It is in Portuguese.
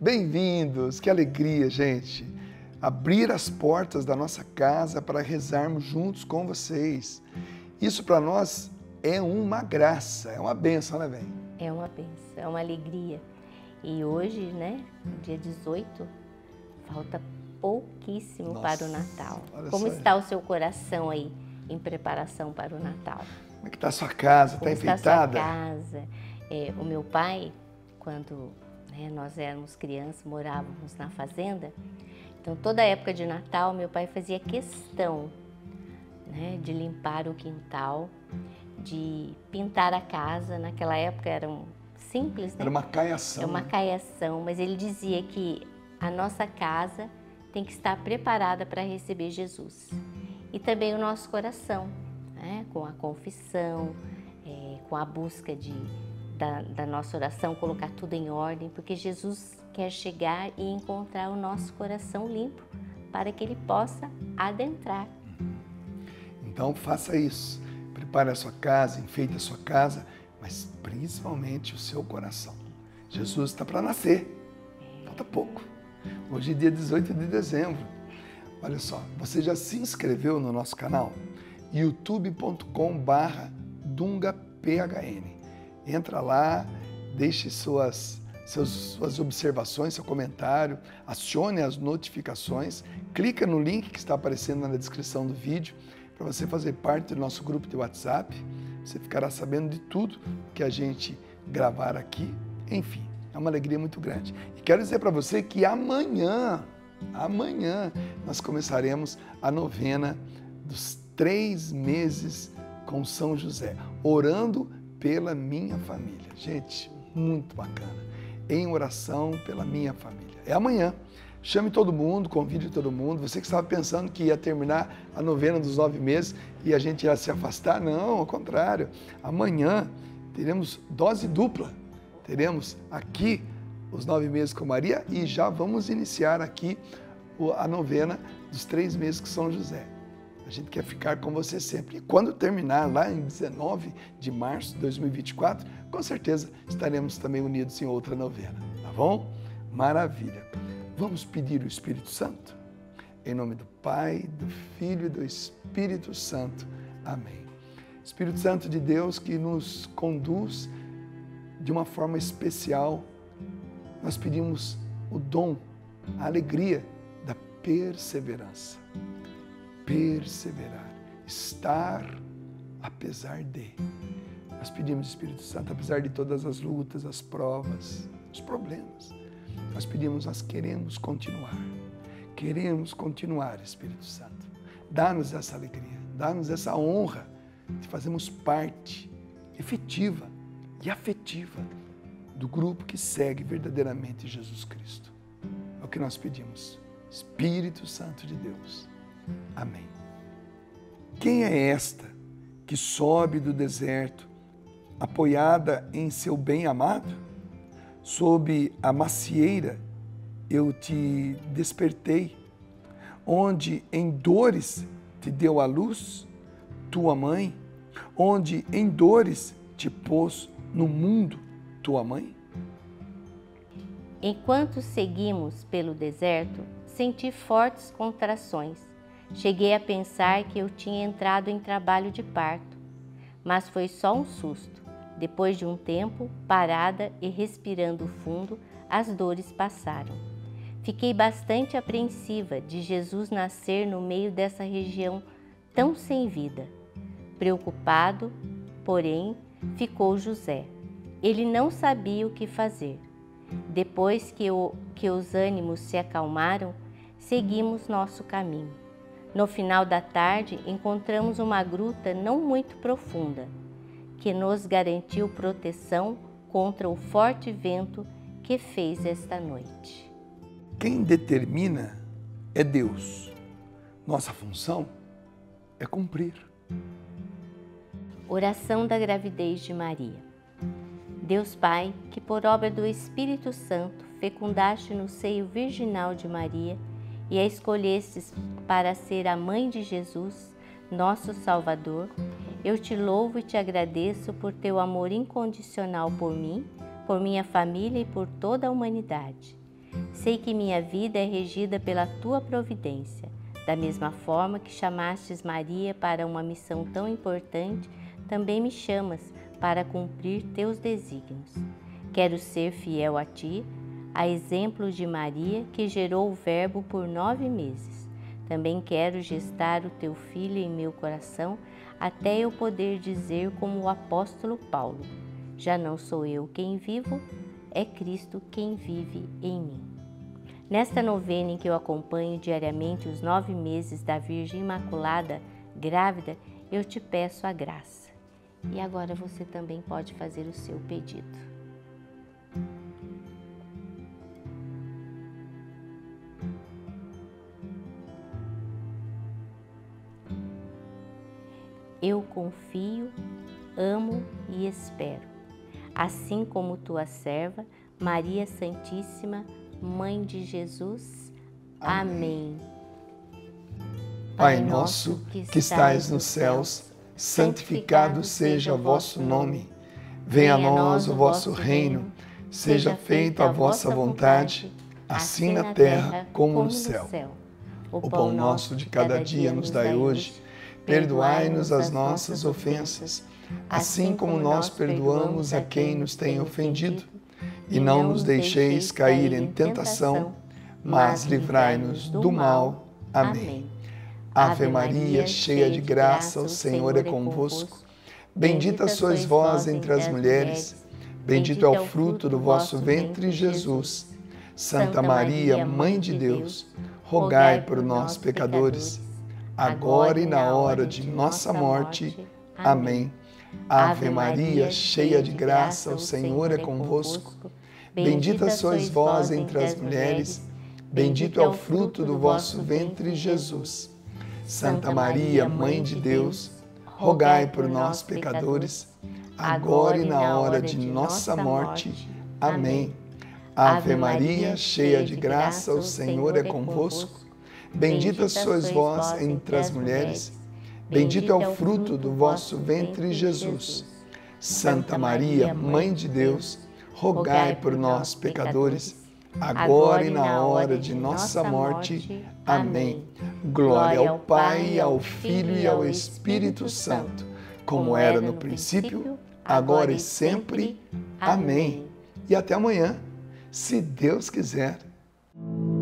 Bem-vindos, que alegria, gente. Abrir as portas da nossa casa para rezarmos juntos com vocês. Isso para nós é uma graça, é uma bênção, né, bem? É uma bênção, é uma alegria. E hoje, né, dia 18, falta pouquíssimo para o Natal. Como está o seu coração aí em preparação para o Natal? Como é que está a sua casa? Está enfeitada? Está a sua casa? O meu pai, quando nós éramos crianças, morávamos na fazenda, então toda época de Natal meu pai fazia questão, né, de limpar o quintal, de pintar a casa. Naquela época eram simples, né? Era uma caiação. É uma caiação, mas ele dizia que a nossa casa tem que estar preparada para receber Jesus. E também o nosso coração, né? Com a confissão, com a busca da nossa oração, colocar tudo em ordem, porque Jesus quer chegar e encontrar o nosso coração limpo para que Ele possa adentrar. Então faça isso, prepare a sua casa, enfeite a sua casa, mas principalmente o seu coração. Jesus está para nascer, falta pouco. Hoje é dia 18 de dezembro. Olha só, você já se inscreveu no nosso canal? youtube.com/dungaphn. Entra lá, deixe suas observações, seu comentário, acione as notificações, clica no link que está aparecendo na descrição do vídeo para você fazer parte do nosso grupo de WhatsApp. Você ficará sabendo de tudo que a gente gravar aqui. Enfim, é uma alegria muito grande. E quero dizer para você que amanhã nós começaremos a novena dos 3 meses com São José, orando pela minha família. Gente, muito bacana. Em oração pela minha família. É amanhã. Chame todo mundo, convide todo mundo. Você que estava pensando que ia terminar a novena dos 9 meses e a gente ia se afastar, não, ao contrário. Amanhã teremos dose dupla. Teremos aqui os 9 meses com Maria e já vamos iniciar aqui a novena dos 3 meses com São José. A gente quer ficar com você sempre. E quando terminar, lá em 19 de março de 2024, com certeza estaremos também unidos em outra novena, tá bom? Maravilha. Vamos pedir o Espírito Santo? Em nome do Pai, do Filho e do Espírito Santo. Amém. Espírito Santo de Deus que nos conduz de uma forma especial, nós pedimos o dom, a alegria da perseverança. Perseverar, estar apesar de. Nós pedimos, Espírito Santo, apesar de todas as lutas, as provas, os problemas, nós pedimos, nós queremos continuar. Queremos continuar, Espírito Santo. Dá-nos essa alegria, dá-nos essa honra de fazermos parte efetiva e afetiva do grupo que segue verdadeiramente Jesus Cristo. É o que nós pedimos. Espírito Santo de Deus. Amém. Quem é esta que sobe do deserto, apoiada em seu bem-amado? Sob a macieira eu te despertei, onde em dores te deu a luz tua mãe, onde em dores te pôs no mundo tua mãe? Enquanto seguimos pelo deserto, senti fortes contrações. Cheguei a pensar que eu tinha entrado em trabalho de parto, mas foi só um susto. Depois de um tempo, parada e respirando fundo, as dores passaram. Fiquei bastante apreensiva de Jesus nascer no meio dessa região tão sem vida. Preocupado, porém, ficou José. Ele não sabia o que fazer. Depois que os ânimos se acalmaram, seguimos nosso caminho. No final da tarde, encontramos uma gruta não muito profunda, que nos garantiu proteção contra o forte vento que fez esta noite. Quem determina é Deus. Nossa função é cumprir. Oração da gravidez de Maria. Deus Pai, que por obra do Espírito Santo fecundaste no seio virginal de Maria e a escolhestes para ser a mãe de Jesus, nosso Salvador, eu te louvo e te agradeço por teu amor incondicional por mim, por minha família e por toda a humanidade. Sei que minha vida é regida pela tua providência. Da mesma forma que chamastes Maria para uma missão tão importante, também me chamas para cumprir teus desígnios. Quero ser fiel a ti, a exemplo de Maria, que gerou o Verbo por 9 meses. Também quero gestar o teu filho em meu coração, até eu poder dizer como o apóstolo Paulo: já não sou eu quem vivo, é Cristo quem vive em mim. Nesta novena em que eu acompanho diariamente os 9 meses da Virgem Imaculada grávida, eu te peço a graça. E agora você também pode fazer o seu pedido. Eu confio, amo e espero, assim como tua serva, Maria Santíssima, Mãe de Jesus. Amém. Pai nosso, que estais nos céus, santificado seja o vosso nome. Venha a nós o vosso reino, seja feita a vossa vontade, assim na terra como no céu. O pão nosso de cada dia nos dai hoje. Perdoai-nos as nossas ofensas, assim como nós perdoamos a quem nos tem ofendido. E não nos deixeis cair em tentação, mas livrai-nos do mal. Amém. Ave Maria, cheia de graça, o Senhor é convosco. Bendita sois vós entre as mulheres, bendito é o fruto do vosso ventre, Jesus. Santa Maria, Mãe de Deus, rogai por nós, pecadores, agora e na hora de nossa morte. Amém. Ave Maria, cheia de graça, o Senhor é convosco. Bendita sois vós entre as mulheres, bendito é o fruto do vosso ventre, Jesus. Santa Maria, Mãe de Deus, rogai por nós, pecadores, agora e na hora de nossa morte. Amém. Ave Maria, cheia de graça, o Senhor é convosco. Bendita sois vós entre as mulheres, bendito é o fruto do vosso ventre, Jesus. Santa Maria, Mãe de Deus, rogai por nós, pecadores, agora e na hora de nossa morte. Amém. Glória ao Pai, ao Filho e ao Espírito Santo, como era no princípio, agora e sempre. Amém. E até amanhã, se Deus quiser.